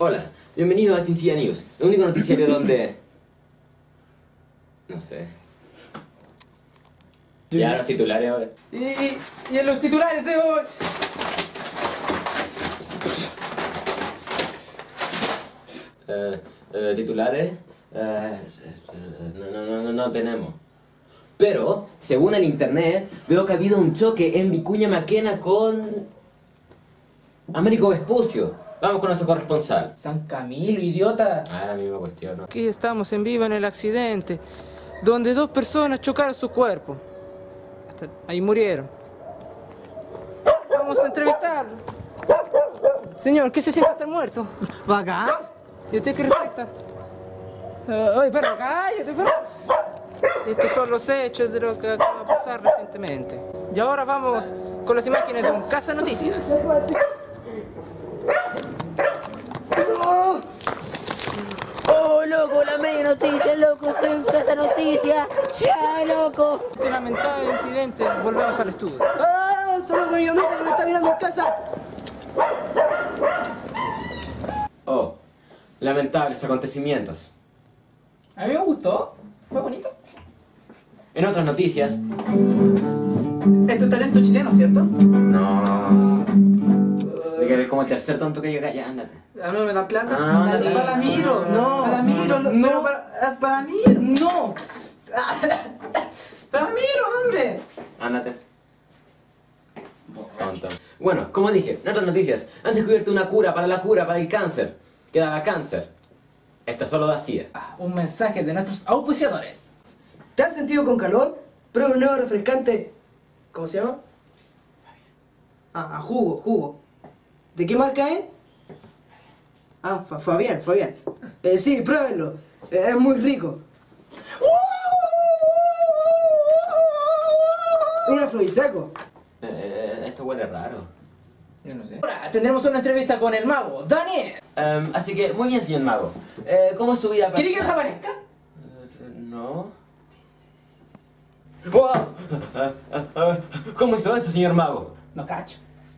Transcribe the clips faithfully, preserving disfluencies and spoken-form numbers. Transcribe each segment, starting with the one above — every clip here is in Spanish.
Hola, bienvenido a Chinchilla News, el único noticiario donde... No sé... Ya los titulares, a ver. Y, y en los titulares de hoy... Eh, eh, titulares... Eh, no, no, no, no, no tenemos. Pero, según el internet, veo que ha habido un choque en Vicuña Maquena con... Américo Vespucio. Vamos con nuestro corresponsal. San Camilo, idiota. Ah, la misma cuestión, ¿no? Aquí estamos en vivo en el accidente, donde dos personas chocaron su cuerpo. Hasta ahí murieron. Vamos a entrevistarlo. Señor, ¿qué se siente estar muerto? ¿Bacán? ¿Y usted qué respecta? Uh, oye, perro, cállate, perro. Estos son los hechos de lo que acaba de pasar recientemente. Y ahora vamos con las imágenes de un Casa Noticias. ¡Oh! ¡Oh, loco! La media noticia, loco, soy un Casa Noticias. ¡Ya, loco! Este lamentable incidente, volvemos al estudio. ¡Ah! Solo con mi mamita que me está mirando en casa. Oh, lamentables acontecimientos. A mí me gustó, fue bonito. En otras noticias... Es tu talento chileno, ¿cierto? No... De que eres como el tercer tonto que llega. Ya, ándate. A mí no me dan plata. Ah, ándate. Para Miro. No. Para Miro. No. Pero para, es para Miro. ¡No! Para Miro, hombre. Ándate. Tonto. Bueno, como dije, en otras noticias, han descubierto una cura para la cura para el cáncer, que daba cáncer. Esta solo da SIDA. Un mensaje de nuestros auspiciadores. ¿Te has sentido con calor? Prueba un nuevo refrescante. ¿Cómo se llama? Ah, jugo, jugo. ¿De qué marca es? Ah, Fa- Fabián, Fabián. Eh, sí, pruébenlo. Eh, es muy rico. Un afrodisíaco. Eh, eh, esto huele raro. Yo no sé. Ahora tendremos una entrevista con el mago, Daniel. Em, así que, muy bien, señor mago. Eh, ¿Cómo es su vida? ¿Quiere que desaparezca? Eh, No. ¡Wow! Ah, ah, ah, ¿Cómo hizo esto, señor mago? No cacho.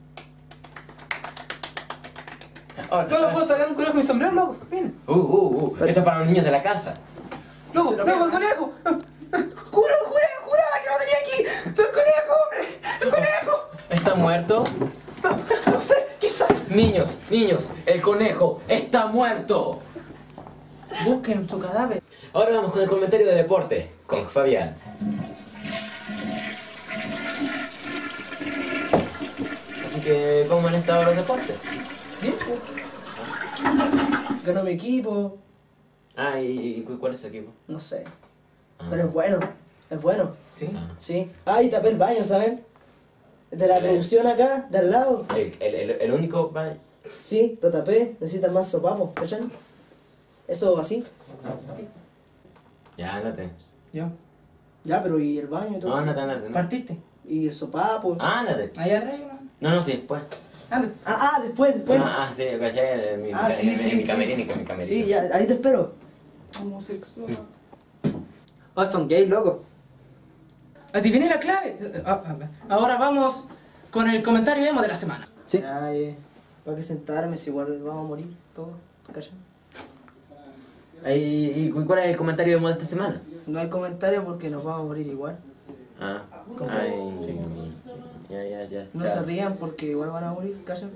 Ahora, ¿No lo puedo sacar un conejo con mi sombrero, loco? Mira. Uh, uh, uh. Esto es para los niños de la casa. Loco, loco, el conejo. Juro, juré, juraba que lo tenía aquí. El conejo, hombre. El conejo. ¿Está muerto? No, no sé, quizás. Niños, niños, el conejo está muerto. Busquen su cadáver. Ahora vamos con el comentario de deporte, con Fabián. Así que, ¿cómo han estado los deportes? Bien, pues. Ganó mi equipo. Ah, ¿y, y cuál es su equipo? No sé. Ah. Pero es bueno. Es bueno. Sí. Sí. Ah, y tapé el baño, ¿saben? De la El- producción acá, de al lado. El, el, el, el único... ba- Sí, lo tapé. Necesitan más sopapos, ¿cachan? Eso así. Ya, ándate. Yo. Ya, pero ¿y el baño y todo No, eso? ándate, ándate. No. ¿Partiste? Y el sopapo. Ándate. Allá atrás hay uno. No, no, sí, después. Ande. Ah, ah, después, después. Ah, ah, sí, caché en mi, Ah, mi, sí, mi, sí, mi sí. camerino, mi camerino. Sí, ya, ahí te espero. Homosexual. Oh, son gay, loco. Adiviné la clave. Ah, ah, Ahora vamos con el comentario emo de la semana. Sí. Ay, ¿para qué sentarme si igual vamos a morir todos? ¿Cachan? ¿Y, y cuál es el comentario de moda esta semana? No hay comentario porque nos vamos a morir igual. Ah, ay, sí, ya, ya, ya. No chao. se rían porque igual van a morir, ¿cachan?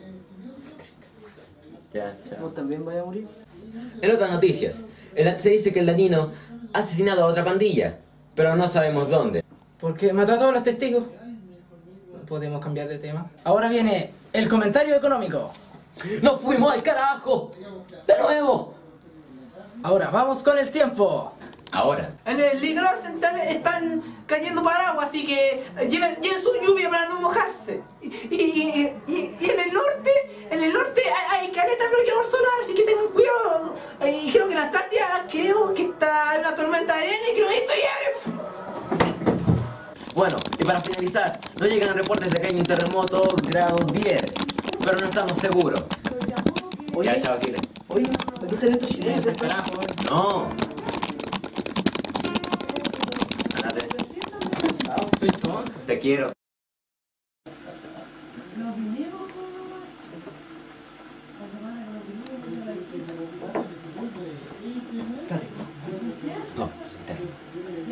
Ya, chao. Vos también vais a morir. En otras noticias, el- se dice que el danino ha asesinado a otra pandilla, pero no sabemos dónde. Porque mató a todos los testigos. No podemos cambiar de tema. Ahora viene el comentario económico. ¡Nos fuimos al carajo! ¡De nuevo! Ahora vamos con el tiempo. Ahora. En el litoral central están cayendo paraguas, así que lleven, lleven su lluvia para no mojarse. Y, y, y, y en el norte, en el norte hay, hay caleta de bloqueador solar, así que tengan cuidado. Y creo que en la Antártida creo que está hay una tormenta de arena y creo que esto ya... Bueno, y para finalizar, nos llegan reportes de que hay un terremoto grado diez, pero no estamos seguros. Oye, Ya, chao, Chile. oye, aquí están estos chilenos. Váyanse al carajo. No. Ándate. Soy tonto. Te quiero.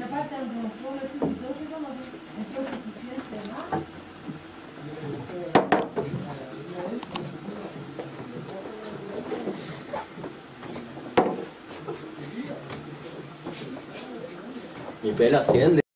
aparte a los pueblos y todo se conoce, entonces se siente más. Mi pelo asciende.